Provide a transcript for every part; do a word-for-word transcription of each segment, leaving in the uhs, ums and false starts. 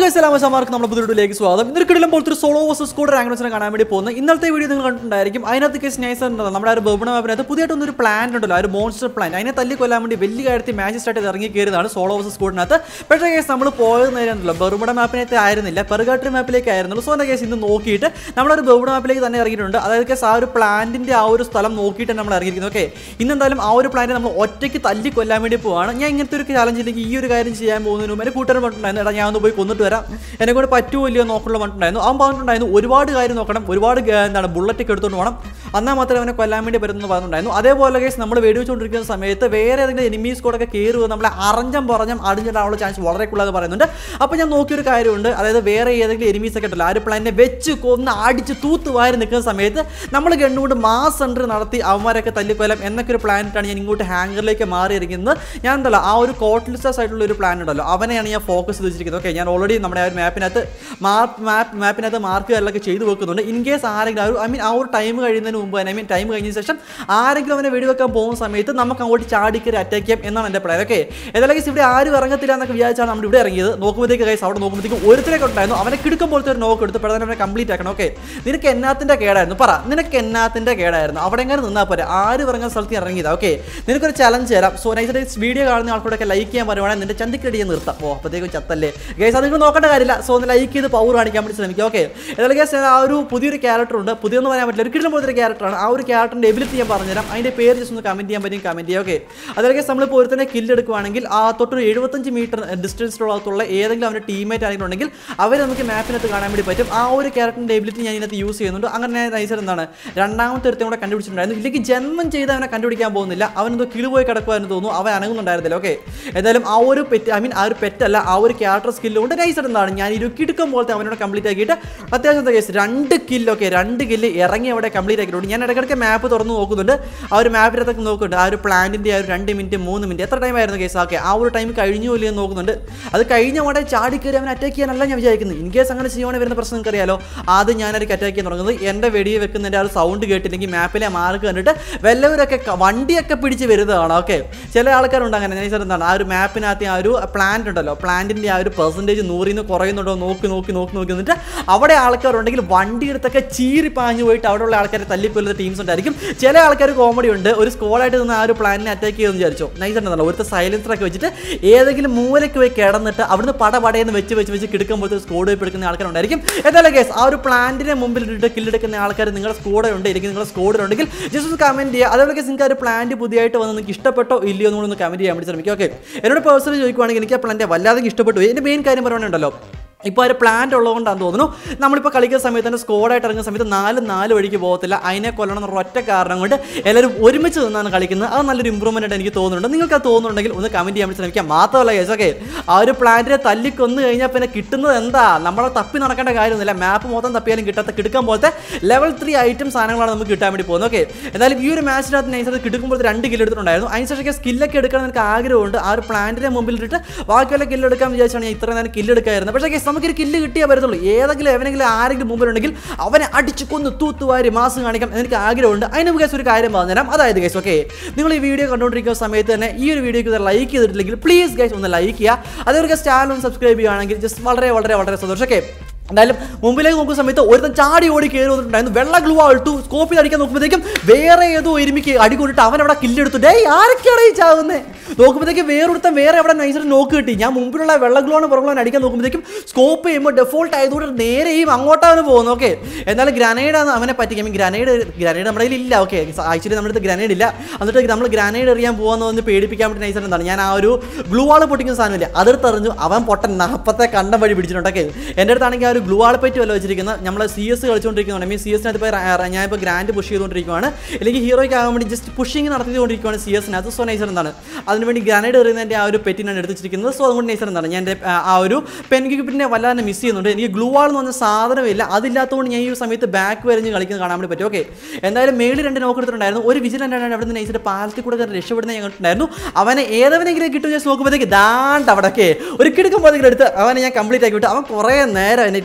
അപ്പുകേസലാമശമാർക്ക് നമ്മുടെ പുതിയൊരുലേക്ക് സ്വാഗതം. ഇന്നൊരു കിടിലം സോളോ വേഴ്സസ് സ്ക്വാഡ് റാങ്ക് മാച്ചിനെ കാണാൻ വേണ്ടി പോകുന്നത്. ഇന്നത്തെ വീഡിയോ നിങ്ങൾ കണ്ടിട്ടുണ്ടായിരിക്കും. അതിനകത്ത് കേസ് നൈസ് ഉണ്ടല്ലോ, നമ്മുടെ ഒരു ബബിണ മാപ്പിനകത്ത് പുതിയതായിട്ടൊന്നൊരു പ്ലാൻ ഉണ്ടല്ലോ, ഒരു മോൺസ്റ്റർ പ്ലാൻ. അതിനെ തല്ലി കൊല്ലാൻ വേണ്ടി വലിയ കാര്യത്തിൽ മാച്ച് സ്റ്റാർട്ട് ചെയ്ത് ഇറങ്ങി കയറിയതാണ് സോളോ വേഴ്സസ് സ്ക്വാഡിനകത്ത്. പക്ഷേ കേസ് നമ്മൾ പോയത് നേരെയാണല്ലോ, ബർമുഡ മാപ്പിനകത്ത് ആയിരുന്നില്ല, പെറുകാട്ടറി മാപ്പിലേക്ക് ആയിരുന്നുള്ളൂ. സോ എൻ്റെ കേസ് ഇന്ന് നോക്കിയിട്ട് നമ്മളൊരു ബർമുഡ മാപ്പിലേക്ക് തന്നെ ഇറങ്ങിയിട്ടുണ്ട്. അതായത് കേസ് ആ ഒരു പ്ലാന്റിൻ്റെ ആ ഒരു സ്ഥലം നോക്കിയിട്ട് നമ്മൾ ഇറങ്ങിയിരിക്കുന്നത്. ഓക്കെ, ഇന്നെന്തായാലും ആ ഒരു പ്ലാന്റ് നമ്മൾ ഒറ്റയ്ക്ക് തല്ലി കൊല്ലാൻ വേണ്ടി പോവാണ്. ഞാൻ ഇങ്ങനത്തെ ഒരു ചാലഞ്ച് ഇല്ലെങ്കിൽ ഈ ഒരു കാര്യം ചെയ്യാൻ പോകുന്നതിന് മുമ്പ് എൻ്റെ കൂട്ടുകാരൻ പറഞ്ഞിട്ടുണ്ടായിരുന്നു, എടാ ഞാൻ ഒന്ന് പോയി കൊന്നിട്ട് വരാം, എന്നെ കൂടെ പറ്റുമോ ഇല്ലയോ നോക്കാനുള്ള പറഞ്ഞിട്ടുണ്ടായിരുന്നു. അവൻ പറഞ്ഞിട്ടുണ്ടായിരുന്നു ഒരുപാട് കാര്യം നോക്കണം, ഒരുപാട് എന്താണ് ബുള്ളറ്റൊക്കെ എടുത്തുകൊണ്ട് പോകണം, എന്നാൽ മാത്രമേ അവനെ കൊല്ലാൻ വേണ്ടി വരുമെന്ന് പറഞ്ഞിട്ടുണ്ടായിരുന്നു. അതേപോലെ കേസ് നമ്മൾ വെടിവെച്ചുകൊണ്ടിരിക്കുന്ന സമയത്ത് വേറെ ഏതെങ്കിലും എനിമീസ് കൂടെ ഒക്കെ കയറുക നമ്മളെ അറഞ്ചം പറഞ്ഞം അടിഞ്ഞിട്ടാനുള്ള ചാൻസ് വളരെ കൂടുതൽ പറയുന്നുണ്ട്. അപ്പോൾ ഞാൻ നോക്കിയൊരു കാര്യമുണ്ട്, അതായത് വേറെ ഏതെങ്കിലും എനിമീസ് ഒക്കെ ഉണ്ടല്ലോ, ആ ഒരു പ്ലാനെ വെച്ച് കൊന്ന് അടിച്ച് തൂത്ത് വാരി നിൽക്കുന്ന സമയത്ത് നമ്മൾ കണ്ടുകൊണ്ട് മാസ് സെൻറ്റർ നടത്തി അവന്മാരൊക്കെ തല്ലിക്കൊല്ലാം എന്നൊക്കെ ഒരു പ്ലാനിട്ടാണ് ഞാൻ ഇങ്ങോട്ട് ഹാങ്കറിലേക്ക് മാറിയിരിക്കുന്നത്. ഞാൻ എന്തല്ല ആ ഒരു കോട്ട്ലിസ്റ്റസ് ആയിട്ടുള്ള ഒരു പ്ലാൻ ഉണ്ടല്ലോ, അവനെയാണ് ഞാൻ ഫോക്കസ് ചെയ്ത് വെച്ചിരിക്കുന്നത്. ഓക്കെ, ഞാൻ ഓൾറെഡി നമ്മുടെ ആ ഒരു മാപ്പിനകത്ത് മാപ്പ് മാപ്പ് മാപ്പിനകത്ത് മാർക്ക് കാര്യങ്ങളൊക്കെ ചെയ്ത് വെക്കുന്നുണ്ട്. ഇൻ കേസ് ആരെങ്കിലും ആ ഒരു ഐ മീൻ ആ ഒരു ടൈം കഴിയുന്നതിന് മുമ്പ് ഐ മീൻ ടൈം കഴിഞ്ഞ ശേഷം ആരെങ്കിലും അവനെ വെടിവെക്കാൻ പോകുന്ന സമയത്ത് നമുക്ക് അങ്ങോട്ട് ചാടിക്കറി അറ്റാക്ക് ചെയ്യാം എന്നാണ് എൻ്റെ പ്ലാൻ. ഓക്കെ, ഏതായാലും കേസ് ഇവിടെ ആരും ഇറങ്ങത്തില്ല എന്നൊക്കെ വിചാരിച്ചാണ് നമ്മൾ ഇവിടെ ഇറങ്ങിയത്. നോക്കുമ്പോഴത്തേക്ക് കേസ് അവിടെ നോക്കുമ്പോഴത്തേക്കും ഒരുത്തരൊക്കെ ഉണ്ടായിരുന്നു, അവനെ കിടക്കുമ്പോഴത്തെ ഒരു നോക്ക് എടുത്ത് പെട്ടെന്ന് അവനെ കംപ്ലീറ്റ് ആക്കണം. ഓക്കെ, നിനക്ക് എന്നാത്തിൻ്റെ കേടായിരുന്നു പറ, നിനക്ക് എന്നാത്തിൻ്റെ കേടായിരുന്നു, അവിടെ എങ്ങനെ നിന്നാൽ പോരെ, ആരും ഇറങ്ങുന്ന സ്ഥലത്ത് ഇറങ്ങിയതാണ്. ഓക്കെ, നിനക്കൊരു ചലഞ്ച് തരാം. സോ നൈസായിട്ട് വീഡിയോ കാണുന്ന ആൾക്കൂടെയൊക്കെ ലൈക്ക് ചെയ്യാൻ പറയുവാണെങ്കിൽ നിന്റെ ചന്തിക്കടി ഞാൻ നിർത്താം. ഓ അപ്പോഴത്തേക്കും ചത്തല്ലേ ഗേസ്, അത് നിങ്ങൾ നോക്കേണ്ട കാര്യമില്ല. സോ ഒന്ന് ലൈക്ക് ചെയ്ത് പവർ കാണിക്കാൻ വേണ്ടി ശ്രമിക്കുക. ഓക്കെ, ഏതായാലും ഗേസ് ആ ഒരു പുതിയൊരു ക്യാരക്ടർ ഉണ്ട്, പുതിയൊന്നും പറയാൻ പറ്റില്ല, ഒരു കിടിലം പോലത്തെ ക്യാരക്ടറാണ്. ആ ഒരു ക്യാരക്ടറിൻ്റെ എബിലിറ്റി ഞാൻ പറഞ്ഞുതരാം, അതിൻ്റെ പേര് ജസ്റ്റ് ഒന്ന് കമൻറ്റ് ചെയ്യാൻ പറ്റും, കമൻറ്റ് ചെയ്യുക. ഓക്കെ, അതായത് ഗേസ് നമ്മളിപ്പോൾ ഒരുത്തന്നെ കില്ലെടുക്കുകയാണെങ്കിൽ ആ തൊട്ടൊരു എഴുപത്തഞ്ച് മീറ്റർ ഡിസ്റ്റൻസിലുള്ള ഏതെങ്കിലും അവൻ്റെ ടീമേറ്റ് ആരെങ്കിലും ഉണ്ടെങ്കിൽ അവർ നമുക്ക് മാപ്പിനകത്ത് കാണാൻ വേണ്ടി പറ്റും. ആ ഒരു ക്യാരക്ടറിൻ്റെ എബിലിറ്റി ഞാൻ ഇതിനകത്ത് യൂസ് ചെയ്യുന്നുണ്ട്. അങ്ങനെ നൈസായിട്ട് എന്താണ് രണ്ടാമത്തെ ഒരുത്തം കൂടെ കണ്ടുപിടിച്ചിട്ടുണ്ടായിരുന്നു. ഇല്ലെങ്കിൽ ജന്മം ചെയ്ത് അവനെ കണ്ടുപിടിക്കാൻ പോകുന്നില്ല, അവനെന്തോ കിളിപോയി കിടക്കുവാന്ന് തോന്നുന്നു, അവൻ അനങ്ങുന്നുണ്ടായിരുന്നില്ല. ഓക്കെ, ഏതായാലും ആ ഒരു പെറ്റ് ഐ മീൻ ആ ഒരു പെറ്റല്ല, ആ ഒരു ക്യാരക്ടർ സ്കില്ല് കൊണ്ട് നൈസായിട്ട് എന്താണ് ഞാൻ ഇരുക്കിടുക്കം പോലത്തെ അവനോട് കംപ്ലീറ്റ് ആക്കിയിട്ട് അത്യാവശ്യത്തെ കേസ് രണ്ട് കില്ല്. ഓക്കെ, രണ്ട് കില്ല് ഇറങ്ങി അവിടെ കംപ്ലീറ്റ് ആക്കിയിട്ടുണ്ട്. ഞാൻ ഇടയ്ക്കിടയ്ക്ക് മാപ്പ് തുറന്ന് നോക്കുന്നുണ്ട്, ആ ഒരു മാപ്പിനകത്തൊക്കെ നോക്കുന്നുണ്ട്, ആ ഒരു പ്ലാന്റിൻ്റെ ആ ഒരു രണ്ട് മിനിറ്റ് മൂന്ന് മിനിറ്റ് എത്ര ടൈം ആയിരുന്നു കേസ്. ഓക്കെ, ആ ഒരു ടൈം കഴിഞ്ഞു ഇല്ലെന്ന് നോക്കുന്നുണ്ട്. അത് കഴിഞ്ഞ അവിടെ ചാടിക്കയറി അവൻ അറ്റാക്ക് ചെയ്യാനല്ല ഞാൻ വിചാരിക്കുന്നത്. ഇൻ കേസ് അങ്ങനെ ചെയ്യുവാണെങ്കിൽ വരുന്ന പ്രശ്നം നിങ്ങൾക്ക് അറിയാലോ, ആദ്യം ഞാനൊരു അറ്റാക്ക് ചെയ്യാൻ തുടങ്ങുന്നത് എൻ്റെ വെടിയെ വെക്കുന്നതിൻ്റെ ആ ഒരു സൗണ്ട് കേട്ടില്ലെങ്കിൽ മാപ്പിലെ മാർക്ക് കണ്ടിട്ട് വല്ലവരൊക്കെ വണ്ടിയൊക്കെ പിടിച്ച് വരുന്നതാണ്. ഓക്കെ, ചില ആൾക്കാരുണ്ട് അങ്ങനെ നൈസായിട്ട് എന്താണ് ആ ഒരു മാപ്പിനകത്ത് ആ ഒരു പ്ലാന്റ് ഉണ്ടല്ലോ, പ്ലാന്റിൻ്റെ ആ ഒരു പെർസെൻറ്റേജ് നൂറിൽ നിന്ന് കുറയുന്നുണ്ടോ നോക്കി നോക്കി നോക്കി നോക്കി നിന്നിട്ട് അവിടെ ആൾക്കാരുണ്ടെങ്കിൽ വണ്ടി എടുത്തൊക്കെ ചീറി പാഞ്ഞു പോയിട്ട് അവിടെയുള്ള ആൾക്കാരെ തല്ലിക്കൊല്ലുന്ന ടീംസ് ഉണ്ടായിരിക്കും. ചില ആൾക്കാർ കോമഡി ഉണ്ട്, ഒരു സ്ക്വാഡായിട്ട് നിന്ന് ആ ഒരു പ്ലാനിനെ അറ്റാക്ക് ചെയ്യുമെന്ന് വിചാരിച്ചോ, നൈസായിട്ടുണ്ടല്ലോ ഒരുത്ത സൈലൻസറൊക്കെ വെച്ചിട്ട് ഏതെങ്കിലും മൂലയ്ക്ക് പോയി കിടന്നിട്ട് അവിടുന്ന് പട പടയെന്ന് വെച്ച് വെച്ച് വെച്ച് കിടക്കുമ്പോഴത്തെ സ്കോഡ് പോയി എടുക്കുന്ന ആൾക്കാരുണ്ടായിരിക്കും. എന്തായാലും കേസ് ആ ഒരു പ്ലാന്റിനെ മുമ്പിൽ ഇട്ടിട്ട് കില്ലെടുക്കുന്ന ആൾക്കാർ നിങ്ങളുടെ സ്കോഡ് ഉണ്ട്, എനിക്ക് നിങ്ങളുടെ സ്കോഡിലുണ്ടെങ്കിൽ ജസ്റ്റ് ഒന്ന് കമൻറ്റ് ചെയ്യുക. അതേപോലെ കേസ് നിങ്ങൾക്ക് ആ ഒരു പ്ലാന്റ് പുതിയതായിട്ട് വന്ന് നിങ്ങൾക്ക് ഇഷ്ടപ്പെട്ടോ ഇല്ലയോ എന്നൊന്ന് കമൻറ്റ് ചെയ്യാൻ വേണ്ടി ശ്രമിക്കുക. ഓക്കെ, എന്നോട് പേഴ്സണലി ചോദിക്കുവാണെങ്കിൽ എനിക്ക് ആ പ്ലാന്റ് വല്ലാതെ ഇഷ്ടപ്പെട്ടു. എൻ്റെ മെയിൻ കാര്യം പറയുവാനുണ്ടല്ലോ, ഇപ്പോൾ ഒരു പ്ലാന്റ് ഉള്ളതുകൊണ്ടാണെന്ന് തോന്നുന്നു നമ്മളിപ്പോൾ കളിക്കുന്ന സമയത്ത് തന്നെ സ്ക്വാഡായിട്ട് ഇറങ്ങുന്ന സമയത്ത് നാല് നാല് വഴിക്ക് പോകത്തില്ല, അതിനെ കൊല്ലണം എന്നുള്ള ഒറ്റ കാരണം കൊണ്ട് എല്ലാവരും ഒരുമിച്ച് നിന്നാണ് കളിക്കുന്നത്. അത് നല്ലൊരു ഇമ്പ്രൂവ്മെൻ്റ് ആയിട്ട് എനിക്ക് തോന്നുന്നുണ്ട്. നിങ്ങൾക്ക് അത് തോന്നുന്നുണ്ടെങ്കിൽ ഒന്ന് കമൻറ്റ് ചെയ്യാൻ വേണ്ടി ശ്രമിക്കാം. മാത്രമല്ല കേസ് ഓക്കെ, ആ ഒരു പ്ലാന്റിനെ തല്ലിക്കൊന്ന് കഴിഞ്ഞാൽ പിന്നെ കിട്ടുന്നത് എന്താ, നമ്മളെ തപ്പി നടക്കേണ്ട കാര്യമൊന്നുമില്ല, മാപ്പ് മൊത്തം തപ്പിയാലും കിട്ടാത്ത കിടക്കാൻ പോലത്തെ ലെവൽ ത്രീ ഐറ്റം സാധനങ്ങളാണ് നമുക്ക് കിട്ടാൻ വേണ്ടി പോകുന്നത്. ഓക്കെ, എന്തായാലും ഈ ഒരു മാച്ചിനകത്ത് നൈസായിട്ട് കിടക്കുമ്പോൾ രണ്ട് കില്ല് എടുത്തിട്ടുണ്ടായിരുന്നു. അതിനുശേഷം സ്കില്ലൊക്കെ എടുക്കാൻ എനിക്ക് ആഗ്രഹമുണ്ട്. ആ ഒരു പ്ലാന്റിനെ മുമ്പിൽ ഇട്ടിട്ട് ബാക്കിയുള്ള കില്ല് എടുക്കാൻ വിചാരിച്ചാണ് ഞാൻ ഇത്ര നേരം കില്ല് എടുക്കായിരുന്നു. പക്ഷേ നമുക്കൊരു കില്ല് കിട്ടിയാൽ വരത്തുള്ളൂ. ഏതെങ്കിലും എവനെങ്കിലും ആരെങ്കിലും മുമ്പിലുണ്ടെങ്കിൽ അവനെ അടിച്ചു കൊന്ന് തൂത്തുവാരി മാസം കാണിക്കാം എനിക്ക് ആഗ്രഹമുണ്ട്. അതിന് കേസ് ഒരു കാര്യം പറഞ്ഞുതരാം. അതായത് കേസ് ഓക്കെ, നിങ്ങൾ ഈ വീഡിയോ കണ്ടുകൊണ്ടിരിക്കുന്ന സമയത്ത് തന്നെ ഈ ഒരു വീഡിയോക്ക് ലൈക്ക് ചെയ്തിട്ടില്ലെങ്കിൽ പ്ലീസ് ഗൈസ് ഒന്ന് ലൈക്ക് ചെയ്യുക. അതേപോലെ ചാനൽ ഒന്ന് സബ്സ്ക്രൈബ് ചെയ്യുകയാണെങ്കിൽ ജസ്റ്റ് വളരെ വളരെ വളരെ സന്തോഷം. ഓക്കെ, എന്തായാലും മുമ്പിലേക്ക് നോക്കുന്ന സമയത്ത് ഒരുത്തൻ ചാടി ഓടി കയറി വന്നിട്ടുണ്ടായിരുന്നു, വെള്ള ഗ്ലൂ ആയിട്ടു സ്കോപ്പിൽ അടിക്കാൻ നോക്കുമ്പോഴത്തേക്കും വേറെ ഏതോ ഒരുമിക്ക് അടി കൊണ്ടിട്ട് അവൻ അവിടെ കില്ലെടുത്തു. ഡേ ആരൊക്കെയാണ് ഈ ചാവുന്നത് നോക്കുമ്പോഴത്തേക്കും വേറൊരുത്തൻ വേറെ അവിടെ നൈസായിട്ട് നോക്ക് കിട്ടി. ഞാൻ മുമ്പിലുള്ള വെള്ള ഗ്ലൂ ആണ് പുറകുള്ള അടിക്കാൻ നോക്കുമ്പോഴത്തേക്കും സ്കോപ്പ് ചെയ്യുമ്പോൾ ഡെഫോൾട്ട് ആയതുകൊണ്ട് നേരെയും അങ്ങോട്ടാണ് പോകുന്നത്. ഓക്കെ, എന്നാലും ഗ്രനേഡാണ് അവനെ പറ്റിക്കാം. ഗ്രനേഡ് ഗ്രനേഡ് നമ്മുടെ കയ്യിൽ ഇല്ല. ഓക്കെ, ആക്ച്വലി നമ്മുടെ അടുത്ത് ഗ്രനേഡ് ഇല്ല. എന്നിട്ട് നമ്മൾ ഗ്രനേഡ് എറിയാൻ പോകാമെന്ന് വന്ന് പേടിപ്പിക്കാൻ വേണ്ടി നൈസായിട്ട് എന്താണ് ഞാൻ ആ ഒരു ഗ്ലൂ ആൾ പൊട്ടിക്കുന്ന സാധനമില്ല അതെടുത്തെറിഞ്ഞു. അവൻ പൊട്ടൻ നാൽപ്പത്തെ കണ്ടം വഴി പിടിച്ചിട്ടുണ്ടൊക്കെ. എൻ്റെ അടുത്താണെങ്കിൽ ആ ഒരു ഗ്ലൂ ആൾ പറ്റി വല്ല വെച്ചിരിക്കുന്നത് നമ്മൾ സി എസ് കളിച്ചുകൊണ്ടിരിക്കുകയാണ്. മീൻ സി എസിനകത്ത് ഇപ്പോൾ ഞാനിപ്പോൾ ഗ്രാൻഡ് പുഷ് ചെയ്തുകൊണ്ടിരിക്കുകയാണ്, അല്ലെങ്കിൽ ഹീറോയ്ക്ക് ആകാൻ വേണ്ടി ജസ്റ്റ് പുഷിങ് നടത്തിക്കൊണ്ടിരിക്കുകയാണ് സി എസിനകത്ത്. സോ നൈസർ എന്താണ് അതിനുവേണ്ടി ഗ്രാനേഡ് എറിയുന്നതിൻ്റെ ആ ഒരു പെറ്റിനാണ് എടുത്തിരിക്കുന്നത്. സോ അതുകൊണ്ട് നൈസർ എന്താണ് ഞാൻ എൻ്റെ ആ ഒരു പെൻകിപ്പിനെ വല്ലാതെ മിസ് ചെയ്യുന്നുണ്ട്. എനിക്ക് ഗ്ലൂ ആൾ എന്ന് പറഞ്ഞ സാധനമില്ല, അതില്ലാത്തതുകൊണ്ട് ഞാൻ ഈ ഒരു സമയത്ത് ബാക്ക് വരഞ്ഞ് കളിക്കുന്നത് കാണാൻ വേണ്ടി പറ്റും. ഓക്കെ, എന്തായാലും മേളിൽ രണ്ട് നോക്ക് എടുത്തിട്ടുണ്ടായിരുന്നു. ഒരു വിജിലൻ്റാണ് അവിടെ നിന്ന് നൈസിൻ്റെ പാലത്തിൽ കൂടെ രക്ഷപ്പെടുന്ന ഞാൻ കണ്ടിട്ടുണ്ടായിരുന്നു. അവനെ ഏതെങ്കിലും കിട്ടും ഞാൻ നോക്കുമ്പോഴത്തേക്ക് ദാണ്ട് അവിടെയൊക്കെ ഒരു കിടക്കുമ്പോഴത്തേക്കും എടുത്ത് അവനെ ഞാൻ കംപ്ലീറ്റ് ആക്കി വിട്ടു. അവൻ കുറേ നേരം എന്നിട്ട്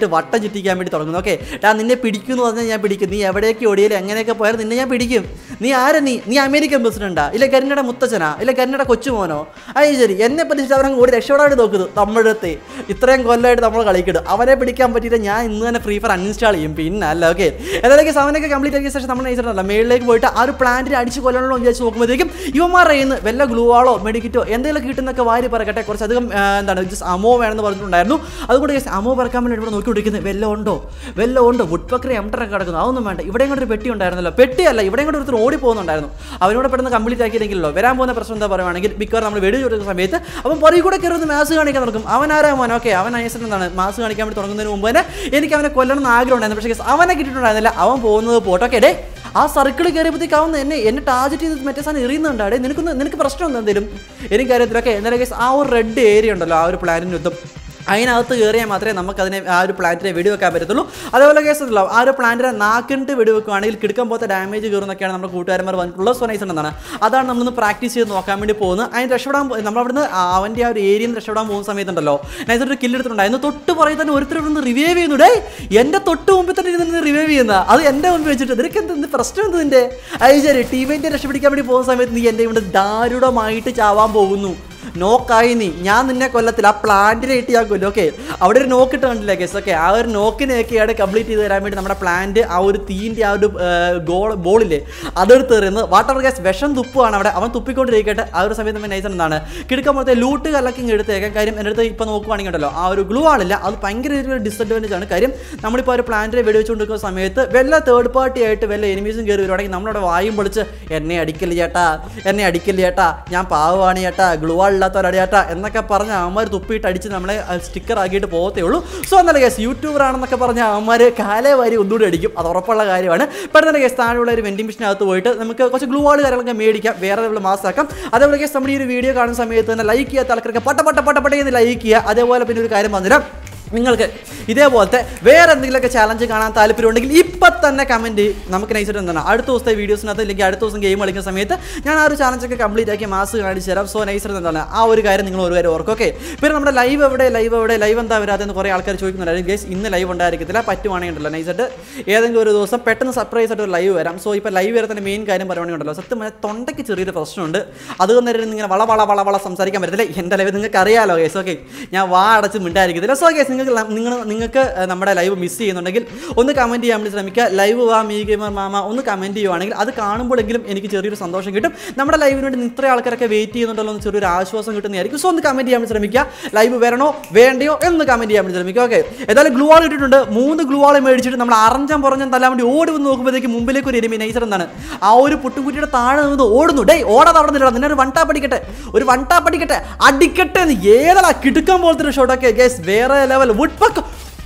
ഇട്ട് വട്ടം ചുറ്റിക്കാൻ വേണ്ടി തുടങ്ങുന്നു. ഓക്കെ, ഞാൻ നിന്നെ പിടിക്കുമെന്ന് പറഞ്ഞാൽ ഞാൻ പിടിക്കും. നീ എവിടേക്ക് ഓടിയാലും എങ്ങനെയൊക്കെ പോയാലും നിന്നെ ഞാൻ പിടിക്കും. നീ ആരാ? നീ നീ അമേരിക്കൻ പ്രസിഡന്റാ? ഇല്ല കരുണയുടെ മുത്തച്ഛനാ? ഇല്ല കരുണയുടെ കൊച്ചുമോനോ? അത് ശരി, എന്നെ പറ്റിച്ച് അവരങ്ങ് ഓടി രക്ഷപ്പെടാണ്ട് നോക്കുന്നത്. നമ്മുടെ അടുത്ത് ഇത്രയും കൊല്ലമായിട്ട് നമ്മൾ കളിക്കിടും. അവരെ പിടിക്കാൻ പറ്റിയിട്ട് ഞാൻ ഇന്ന് തന്നെ ഫ്രീ ഫയർ അൺഇൻസ്റ്റാൾ ചെയ്യും. പിന്നെ അല്ല. ഓക്കെ, ഏതായാലും അവനൊക്കെ കംപ്ലീറ്റ് ആക്കിയ ശേഷം നമ്മൾ നയിച്ചിട്ടുണ്ടല്ല മേളിലേക്ക് പോയിട്ട് ആ ഒരു പ്ലാന്റിനെ അടിച്ച് കൊല്ലണമല്ലോ വിചാരിച്ച് നോക്കുമ്പോഴത്തേക്കും ഇവന്മാരുടെ കയ്യിൽ നിന്ന് വല്ല ഗ്ലൂവാളോ മെഡിക്കിറ്റോ എന്തെങ്കിലും കിട്ടുന്നൊക്കെ വാരി പറക്കട്ടെ. കുറച്ചധികം എന്താണ് ജസ്റ്റ് അമോ വേണമെന്ന് പറഞ്ഞിട്ടുണ്ടായിരുന്നു. അതുകൊണ്ട് അമോ പറക്കാൻ വേണ്ടി ഇവിടെ നോക്കിക്കൊണ്ടിരിക്കുന്നത് വല്ല ഉണ്ടോ വല്ല ഉണ്ടോ വുഡ് പക്കറി എംട്ടറൊക്കെ കിടക്കുന്നു. അതൊന്നും വേണ്ട. ഇവിടെയും കൊണ്ട് ഒരു പെട്ടി ഉണ്ടായിരുന്നല്ലോ. പെട്ടിയല്ല, ഇവിടെയും കൊണ്ട് ഒരുത്തർ ഓടി പോകുന്നുണ്ടായിരുന്നു. അവനോട് പെട്ടെന്ന് കംപ്ലീറ്റ് ആക്കിയില്ലെങ്കിലോ വരാൻ പോകുന്ന പ്രശ്നം എന്താ പറയുവാണെങ്കിൽ മിക്കവാറും നമ്മൾ വെടി കൊടുക്കുന്ന സമയത്ത് അവൻ പുറകെ കൂടെ കയറുന്ന മാസ് കാണിക്കാൻ തുടങ്ങും. അവൻ ആരാ മോൻ? ഓക്കെ, അവൻ ഐസൻ എന്താണ് മാസ് കാണിക്കാൻ വേണ്ടി തുടങ്ങുന്നതിന് മുമ്പ് തന്നെ എനിക്ക് അവനെ കൊല്ലണം എന്ന് ആഗ്രഹം ഉണ്ടായിരുന്നു. പക്ഷേ അവനെ കിട്ടിയിട്ടുണ്ടായിരുന്നില്ല. അവൻ പോകുന്നത് പോട്ടോക്കെ ഡേ ആ സർക്കിൾ കയറിയപ്പോഴത്തേക്ക് അവൻ എന്നെ എന്നെ ടാർഗറ്റ് ചെയ്ത് മറ്റേ സാധനം എറിയുന്നുണ്ടാടേ. നിനക്കൊന്ന് നിനക്ക് പ്രശ്നം എന്താ എന്തെങ്കിലും എനിക്കറിയത്തില്ല. ഓക്കെ, എന്നാലും ആ ഒരു റെഡ് ഏരിയ ഉണ്ടല്ലോ ആ ഒരു പ്ലാനിന് യുദ്ധം അതിനകത്ത് കയറിയാൽ മാത്രമേ നമുക്കതിനെ ആ ഒരു പ്ലാന്റിനെ വെടിവെക്കാൻ പറ്റത്തുള്ളൂ. അതേപോലെ കേസല്ലോ ആ ഒരു പ്ലാന്റിനെ നാക്കിട്ട് വെടിവെക്കുകയാണെങ്കിൽ കിടക്കാൻ പോലത്തെ ഡാമേജ് കയറുന്നൊക്കെയാണ് നമ്മുടെ കൂട്ടുകാരന്മാർ വന്നിട്ടുള്ള സൊനൈസൺ എന്നാണ്. അതാണ് നമ്മളൊന്ന് പ്രാക്ടീസ് ചെയ്ത് നോക്കാൻ വേണ്ടി പോകുന്നത്. അതിന് രക്ഷപ്പെടാൻ നമ്മളവിടുന്ന് അവൻ്റെ ആ ഒരു ഏരിയയിൽ നിന്ന് രക്ഷപ്പെടാൻ പോകുന്ന സമയത്തുണ്ടല്ലോ നൈസർ ഒരു കില്ലെടുത്തിട്ടുണ്ടായിരുന്നു. തൊട്ട് പറയും തന്നെ ഒരുത്തർ ഇവിടുന്ന് റിവൈവ് ചെയ്യുന്നുണ്ടേ. എൻ്റെ തൊട്ട് മുമ്പിൽ തന്നെ ഇരുന്ന് റിവൈവ് ചെയ്യുന്ന അത് എൻ്റെ മുമ്പിൽ വെച്ചിട്ട് നിനക്ക് എന്ത് പ്രശ്നം എന്ത് നിൻ്റെ? അത് ശരി, ടീമിൻ്റെ രക്ഷപ്പെടിക്കാൻ വേണ്ടി പോകുന്ന സമയത്ത് നീ എൻ്റെ ഇവിടെ ദാരുണമായിട്ട് ചാവാൻ പോകുന്നു. നോക്കായി നീ, ഞാൻ നിന്നെ കൊല്ലത്തില്ല. ആ പ്ലാന്റിനെ ഇട്ട് ഞാൻ കൊല്ലും. ഓക്കെ, അവിടെ ഒരു നോക്കിട്ട് കണ്ടില്ല ഗസ്. ഓക്കെ, ആ ഒരു നോക്കിനെയൊക്കെയാണ് കംപ്ലീറ്റ് ചെയ്ത് തരാൻ വേണ്ടി നമ്മുടെ പ്ലാന്റ് ആ ഒരു തീൻ്റെ ആ ഒരു ഗോൾ ബോളില്ലേ അതെടുത്ത് എറിയുന്നത്. വാട്ടർ ഗ്യാസ് വിഷം തുപ്പുകയാണ് അവിടെ. അവൻ തുപ്പിക്കൊണ്ടിരിക്കട്ടെ. ആ ഒരു സമയത്ത് നമ്മൾ നൈസൺ എന്താണ് കിടക്കാൻ പോലത്തെ ലൂട്ട് കലക്കിങ് എടുത്തേക്കാം. കാര്യം എൻ്റെ അടുത്ത് ഇപ്പോൾ നോക്കുവാണെങ്കിൽ ഉണ്ടല്ലോ ആ ഒരു ഗ്ലൂ ആളില്ല. അത് ഭയങ്കര ഒരു ഡിസഡ്വാൻറ്റേജ് ആണ്. കാര്യം നമ്മളിപ്പോൾ ഒരു പ്ലാന്റിനെ വെടിവെച്ചുകൊണ്ടിരിക്കുന്ന സമയത്ത് വല്ല തേർഡ് പാർട്ടി ആയിട്ട് വല്ല എനിമീസും കയറി വരുവാണെങ്കിൽ നമ്മളവിടെ വായും പൊളിച്ച് എന്നെ അടിക്കല് ചേട്ടാ, എന്നെ അടിക്കല് ചേട്ടാ, ഞാൻ പാവമാണ് ചേട്ടാ, ഗ്ലൂ ാട്ട എന്നൊക്കെ പറഞ്ഞ അവന്മാർ തുപ്പിയിട്ട് അടിച്ച് നമ്മളെ സ്റ്റിക്കർ ആക്കിയിട്ട് പോകത്തേ ഉള്ളൂ. സോ എന്നല്ല കേസ് യൂട്യൂബർ ആണെന്നൊക്കെ പറഞ്ഞ അവന്മാർ കാലേ വാരി ഒന്നുകൂടി അടിക്കും. അത് ഉറപ്പുള്ള കാര്യമാണ്. പെട്ടെന്ന് കേസ് താഴെയുള്ള ഒരു വെൻഡിങ് മെഷീനകത്ത് പോയിട്ട് നമുക്ക് കുറച്ച് ഗ്ലൂ വാൾ കാര്യങ്ങളൊക്കെ മേടിക്കാം, വേറെ നമ്മൾ മാസാക്കാം. അതേപോലെ കേസ് നമ്മുടെ ഈ ഒരു വീഡിയോ കാണുന്ന സമയത്ത് തന്നെ ലൈക്ക് ചെയ്യാത്ത ആൾക്കാർക്ക് പട്ട പട്ട പട്ട പട്ടയെന്ന് ലൈക്ക് ചെയ്യുക. അതേപോലെ പിന്നെ ഒരു കാര്യം പറഞ്ഞുതരാം, നിങ്ങൾക്ക് ഇതേപോലത്തെ വേറെ എന്തെങ്കിലുമൊക്കെ ചാലഞ്ച് കാണാൻ താല്പര്യമുണ്ടെങ്കിൽ ഇപ്പം തന്നെ കമൻറ്റ് നമുക്ക് നയിച്ചിട്ട് എന്താണ് അടുത്ത ദിവസത്തെ വീഡിയോസിനകത്ത് അല്ലെങ്കിൽ അടുത്ത ദിവസം ഗെയിം കളിക്കുന്ന സമയത്ത് ഞാൻ ആ ഒരു ചാലഞ്ചൊക്കെ കംപ്ലീറ്റ് ആക്കി മാസ് കാണിച്ചു തരാം. സോ നൈസർ എന്താണ് ആ ഒരു കാര്യം നിങ്ങൾ ഒരു കാര്യം ഓർക്കും. ഓക്കെ, പിന്നെ നമ്മുടെ ലൈവ് എവിടെ ലൈവ് എവിടെ ലൈവ് എന്താ വരാതെന്ന് കുറേ ആൾക്കാർ ചോദിക്കുന്നുണ്ടായിരുന്നു. ഗേസ് ഇന്ന് ലൈവ് ഉണ്ടായിരിക്കത്തില്ല. പറ്റുവാണെങ്കിൽ ഉണ്ടല്ലോ നൈസായിട്ട് ഏതെങ്കിലും ഒരു ദിവസം പെട്ടെന്ന് സർപ്രൈസ് ആയിട്ട് ഒരു ലൈവ് വരാം. സോ ഇപ്പോൾ ലൈവ് വരെ തന്നെ മെയിൻ കാര്യം പറയുവാണെങ്കിൽ ഉണ്ടല്ലോ സത്യം പറഞ്ഞാൽ തൊണ്ടയ്ക്ക് ചെറിയൊരു പ്രശ്നമുണ്ട്. അതുകൊണ്ട് തന്നെ ഇങ്ങനെ വള വള വള വള സംസാരിക്കാൻ പറ്റത്തില്ല. എൻ്റെ ലൈവ് നിങ്ങൾക്ക് അറിയാമല്ലോ ഗേസ്. ഓക്കെ, ഞാൻ വാ അടച്ച് മിണ്ടായിരിക്കത്തില്ല. സോ ഗേസ് നിങ്ങൾക്ക് നിങ്ങൾ നിങ്ങൾക്ക് നമ്മുടെ ലൈവ് മിസ് ചെയ്യുന്നുണ്ടെങ്കിൽ ഒന്ന് കമൻറ്റ് ചെയ്യാൻ വേണ്ടി ശ്രമിക്കുക. ലൈവ് വാ മീ ഗെയിമർ മാമ ഒന്ന് കമൻറ്റ് ചെയ്യുവാണെങ്കിൽ അത് കാണുമ്പോഴെങ്കിലും എനിക്ക് ചെറിയൊരു സന്തോഷം കിട്ടും. നമ്മുടെ ലൈവിന് വേണ്ടി ഇത്ര ആൾക്കാരൊക്കെ വെയിറ്റ് ചെയ്യുന്നുണ്ടല്ലോ എന്ന് ചെറിയൊരു ആശ്വാസം കിട്ടുന്നതായിരിക്കും. സോ ഒന്ന് കമൻറ്റ് ചെയ്യാൻ വേണ്ടി ശ്രമിക്കുക. ലൈവ് വരണോ വേണ്ടയോ എന്ന് കമൻറ്റ് ചെയ്യാൻ വേണ്ടി ശ്രമിക്കുക. ഓക്കെ, ഏതായാലും ഗ്ലൂ വാൾ ഇട്ടിട്ടുണ്ട്. മൂന്ന് ഗ്ലൂ വാൾ മേടിച്ചിട്ട് നമ്മൾ അറഞ്ചം പുറഞ്ഞം തല്ലാൻ വേണ്ടി ഓടി വന്ന് നോക്കുമ്പോഴത്തേക്ക് മുമ്പിലേക്ക് ഒരു എനിമി നൈസർ എന്താണ് ആ ഒരു പുട്ടുംകുറ്റിയുടെ താഴെ നിന്ന് ഓടുന്നു. ഡേ ഓടാതെ അവിടെ നിന്നില്ല, നിന്നെ ഒരു വൺ ടാപ്പ് അടിക്കട്ടെ, ഒരു വൺ ടാപ്പ് അടിക്കട്ടെ അടിക്കട്ടെ എന്ന് ഏതാ കിടുക്കാൻ പോലത്തെ ഒരു ഷോട്ടൊക്കെ ഗേസ് വേറെ ലെവൽ. വുഡ് പക്ക്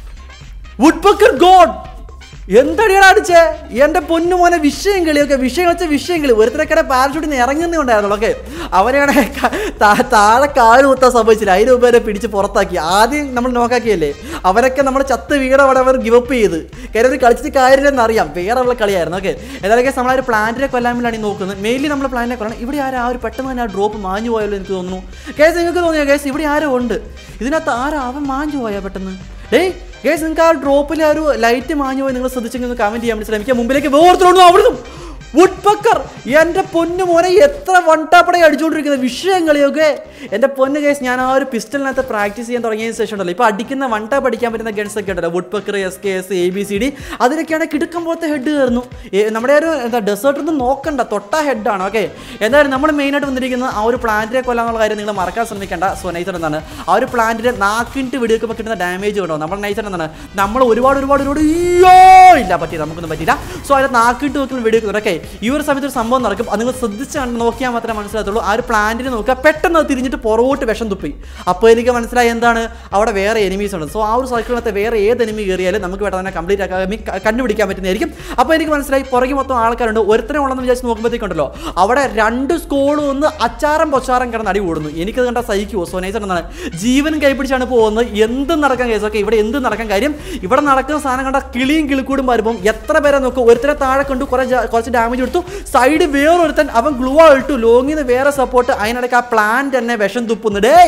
വുഡ്പക്കർ ഗോഡ് എന്തടിയാണ് അടിച്ചേ എൻ്റെ പൊന്നു മോനെ. വിഷയം കളിയൊക്കെ വിഷയം വെച്ച വിഷയം കളി ഒരുത്തരക്കടെ പാരഷൂട്ടിൽ നിന്ന് ഇറങ്ങുന്നേ ഉണ്ടായിരുന്നുള്ളൂ. ഓക്കെ, അവനെയാണ് താഴെ കാല് കുത്താൻ സംഭവിച്ചില്ല. അതിന് മുമ്പ് വരെ പിടിച്ച് പുറത്താക്കി. ആദ്യം നമ്മൾ നോക്കാക്കിയല്ലേ അവരൊക്കെ നമ്മൾ ചത്ത് വീട് അവിടെ അവർ ഗിവപ്പ് ചെയ്ത് കരുതി കളിച്ചിട്ട് കാര്യമില്ലെന്ന് അറിയാം. വേറെ ഉള്ള കളിയായിരുന്നു. ഓക്കെ, ഏതായാലും നമ്മളാ ഒരു പ്ലാന്റിനെ കൊല്ലാൻ വേണ്ടിയാണ് ഈ നോക്കുന്നത്. മെയിൻലി നമ്മൾ പ്ലാന്റിനെ കൊല്ലണം. ഇവിടെ ആരും ആ ഒരു പെട്ടെന്ന് തന്നെ ആ ഡ്രോപ്പ് മാഞ്ഞു പോയല്ലോ എനിക്ക് തോന്നുന്നു. കേസ് നിങ്ങൾക്ക് തോന്നിയോ കേസ് ഇവിടെ ആരോ ഉണ്ട് ഇതിനകത്ത്? ആരാ അവൻ മാഞ്ഞു പോയാ പെട്ടെന്ന്? ഏയ് ഗേസ് നിങ്ങൾക്ക് ആ ഡ്രോപ്പിൽ ആ ഒരു ലൈറ്റ് മാഞ്ഞു പോയി നിങ്ങൾ ശ്രദ്ധിച്ചെങ്കിൽ കമൻറ്റ് ചെയ്യാൻ വേണ്ടി ശ്രമിക്കുക. മുമ്പിലേക്ക് വേർത്തോളൂ അവിടുന്ന് വുഡ്പക്കർ എൻ്റെ പൊന്നു മോനെ എത്ര വൺടാപ്പടയെ അടിച്ചുകൊണ്ടിരിക്കുന്നത് വിഷയം കളിയൊക്കെ. എൻ്റെ പൊന്ന് കേസ് ഞാൻ ആ ഒരു പിസ്റ്റലിനകത്ത് പ്രാക്ടീസ് ചെയ്യാൻ തുടങ്ങിയതിന് ശേഷം ഉണ്ടല്ലോ ഇപ്പോൾ അടിക്കുന്ന വൺടാപ്പ് അടിക്കാൻ പറ്റുന്ന ഗൺസ് ഒക്കെ ഉണ്ടല്ലോ woodpecker S K S A B C D അതിനൊക്കെയാണ് കിടക്കും പോലത്തെ ഹെഡ് കയറുന്നു. നമ്മുടെ ഒരു എന്താ ഡെസേർട്ടിൽ നിന്ന് നോക്കണ്ട തൊട്ട ഹെഡാണ്. ഓക്കെ, എന്തായാലും നമ്മൾ മെയിനായിട്ട് വന്നിരിക്കുന്നത് ആ ഒരു പ്ലാന്റിനെ കൊല്ലാന്നുള്ള കാര്യം നിങ്ങൾ മറക്കാൻ ശ്രമിക്കേണ്ട. സോ നൈസർ എന്താണ് ആ ഒരു പ്ലാന്റിനെ നാക്കിട്ട് വെടിവെക്കുമ്പോൾ കിട്ടുന്ന ഡാമേജ് ഉണ്ടോ നമ്മൾ നൈസർ എന്താണ് നമ്മൾ ഒരുപാട് ഒരുപാട് ഒരുപാട് അയ്യോ ഇല്ല പറ്റില്ല നമുക്കൊന്നും പറ്റില്ല. സോ അതിന് നാക്കിട്ട് വെക്കുന്ന വെടിവെക്കുന്നത്. ഓക്കെ, ഈ ഒരു സമയത്ത് ഒരു സംഭവം നടക്കും. അത് നിങ്ങൾ ശ്രദ്ധിച്ച് നോക്കിയാൽ മാത്രമേ മനസ്സിലാകത്തുള്ളൂ. ആ ഒരു പ്ലാന്റിനെ നോക്കുക പെട്ടെന്ന് തിരിഞ്ഞിട്ട് പുറകോട്ട് വിഷം തുപ്പി. അപ്പോൾ എനിക്ക് മനസ്സിലായി എന്താണ് അവിടെ വേറെ എനിമീസ് ഉണ്ട്. സോ ആ ഒരു സർക്കിളിനകത്ത് വേറെ ഏത് എനിമി കയറിയാലും നമുക്ക് പെട്ടെന്ന് കംപ്ലീറ്റ് ആക്കാൻ കണ്ടുപിടിക്കാൻ പറ്റുന്നതായിരിക്കും. അപ്പോൾ എനിക്ക് മനസ്സിലായി പുറകെ മൊത്തം ആൾക്കാരുണ്ട്. ഒരുത്തരം ഉള്ളതെന്ന് വിചാരിച്ച് നോക്കുമ്പോഴത്തേക്കുണ്ടല്ലോ അവിടെ രണ്ട് സ്കോളും ഒന്ന് അച്ചാരം പൊച്ചാരം കിടന്ന് അടി കൂടുന്നു. എനിക്കത് കണ്ടാൽ സഹിക്കുമോ? സോ നൈസർ എന്താണ് ജീവനും കൈപ്പിടിച്ചാണ് പോകുന്നത്. എന്ത് നടക്കാൻ കേസൊക്കെ ഇവിടെ എന്ത് നടക്കാൻ കാര്യം ഇവിടെ നടക്കുന്ന സാധനം കണ്ട കിളിയും കിളിക്കൂടും വരുമ്പം എത്ര പേരെ നോക്കും. ഒരുത്തരെ താഴെ കണ്ടു കുറച്ച് കുറച്ച് ഡാമേജ് കൊടുത്തു. സൈഡ് വേറൊരുത്തൻ അവൻ ഗ്ലൂ ഇട്ടു ലോങ്ങിന്ന് വേറെ സപ്പോർട്ട്. അതിനിടയ്ക്ക് ആ പ്ലാന്റ് തന്നെ വിഷം തുപ്പുന്നു. ഡേ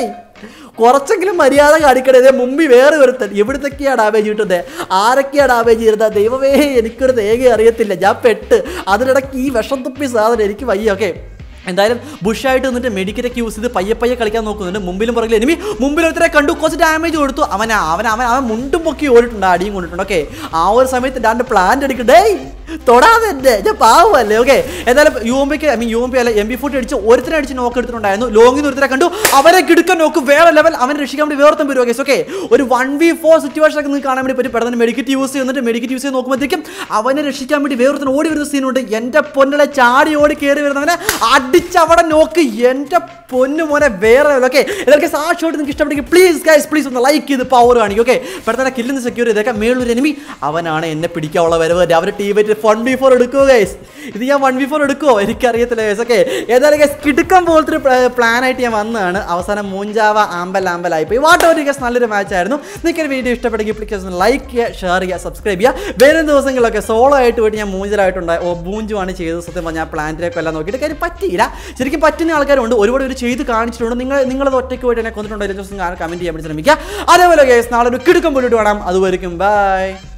കുറച്ചെങ്കിലും മര്യാദ കാണിക്കണേ. മുമ്പിൽ വേറെ ഒരുത്തൻ എവിടത്തൊക്കെയാണ് ഡാമേജ് കിട്ടുന്നത്, ആരൊക്കെയാണ് ഡാമേജ് ചെയ്യുന്നത്, ദൈവമേ എനിക്കൊരു തേങ്ങ അറിയത്തില്ല. ഞാൻ പെട്ട് അതിനിടയ്ക്ക് ഈ വിഷം തുപ്പി സാധനം എനിക്ക് വയ്യ. ഓക്കെ, എന്തായാലും ബുഷായിട്ട് നിന്നിട്ട് മെഡിക്കറ്റൊക്കെ യൂസ് ചെയ്ത് പയ്യെ പയ്യെ കളിക്കാൻ നോക്കുന്നുണ്ട്. മുമ്പിലും പുറകിൽ എനിമി മുമ്പിൽ ഒരുത്തരെ കണ്ടു, കുറച്ച് ഡാമേജ് കൊടുത്തു. അവൻ അവൻ അവൻ അവൻ മുണ്ടും പൊക്കി ഓടിട്ടുണ്ട്, അടിയും കൊണ്ടിട്ടുണ്ട്. ഓക്കെ, ആ ഒരു സമയത്ത് രണ്ട് പ്ലാന്റ് അടിക്കണ്ടേ, തൊടാതെ എൻ്റെ ഞാൻ പാവല്ലേ. ഓക്കെ, എന്തായാലും U M pick I mean U M P അല്ല എം ബി ഫോർട്ടി അടിച്ച് ഒരുത്തരെ അടിച്ച് നോക്ക് എടുത്തിട്ടുണ്ടായിരുന്നു. ലോങ്ങിൽ നിന്ന് ഒരുത്തരെ കണ്ടു, അവരെ കിടക്കാൻ നോക്ക് വേറെ ലെവൽ, അവനെ രക്ഷിക്കാൻ വേണ്ടി വേർത്തും വരും. ഓക്കെ, ഓക്കെ, ഒരു വൺ വി ഫോർ സിറ്റുവേഷൻ ഒക്കെ നിങ്ങൾക്ക് കാണാൻ വേണ്ടി പറ്റും. പെട്ടെന്ന് മെഡിക്കറ്റ് യൂസ് ചെയ്യുന്നിട്ട് മെഡിക്കറ്റ് യൂസ് ചെയ്ത് നോക്കുമ്പോഴത്തേക്കും അവനെ രക്ഷിക്കാൻ വേണ്ടി വേറൊരുത്തൻ ഓടി വരുന്ന സീനുണ്ട്. എൻ്റെ പൊന്നലെ ചാടി ഓടി കയറി വരുന്നവനെ അടിച്ചവിടെ നോക്ക്, എൻ്റെ പൊന്നു മോനെ വേറെ ലെവൽ. ഓക്കെ, ഇതൊക്കെ സാക്ഷിയോട്ട് നിങ്ങൾക്ക് ഇഷ്ടപ്പെട്ടെങ്കിൽ പ്ലീസ് ഗൈസ് പ്ലീസ് ഒന്ന് ലൈക്ക് ചെയ്ത് പവർ കാണിക്കും. ഓക്കെ, പെട്ടെന്ന് കില്ലിന്ന് സെക്യൂർ ചെയ്തേക്കാം. മേളൊരു എനിമി, അവനാണ് എന്നെ പിടിക്കാനുള്ള വരവ്. അവരുടെ ടീമേറ്റ് വൺ ബി ഫോർ എടുക്കുമോ ഗൈസ്? ഇത് ഞാൻ വൺ ബി ഫോർ എടുക്കുമോ എനിക്കറിയത്തില്ല ഗൈസ്. ഓക്കെ, ഏതായാലും ഗൈസ് കിടുക്കം പോലത്തെ ഒരു പ്ലാൻ ആയിട്ട് ഞാൻ വന്നതാണ്. അവസാനം മൂഞ്ചാവ ആമ്പൽ ആമ്പലായിപ്പോയി. വാട്ട് ഒരു ഗൈസ് നല്ലൊരു മാച്ച് ആയിരുന്നു. നിങ്ങൾക്ക് വീഡിയോ ഇഷ്ടപ്പെട്ടെങ്കിൽ പ്ലീസ് ഒന്ന് ലൈക്ക് ചെയ്യുക, ഷെയർ ചെയ്യുക, സബ്സ്ക്രൈബ് ചെയ്യുക. വരും ദിവസങ്ങളിലൊക്കെ സോളോ ആയിട്ട് പോയിട്ട് ഞാൻ മൂഞ്ചലായിട്ടുണ്ടായി ഓ മൂഞ്ചുമാണ് ചെയ്തത്. സത്യം പറഞ്ഞാൽ പ്ലാന്റിലേക്ക് എല്ലാം നോക്കിയിട്ട് കാര്യം പറ്റിയില്ല. ശരിക്കും പറ്റുന്ന ആൾക്കാരുണ്ട്, ഒരുപാട് ഒരു ചെയ്ത് കാണിച്ചിട്ടുണ്ട്. നിങ്ങൾ നിങ്ങളത് ഒറ്റയ്ക്ക് പോയിട്ട് എന്നെ കൊന്നിട്ടുണ്ടോ ദിവസം കമൻറ്റ് ചെയ്യാൻ വേണ്ടി ശ്രമിക്കുക. അതേപോലെ ഗൈസ് നാളെ ഒരു കിടുക്കം പോയിട്ട് വേണം. അതുവരെയും ബൈ.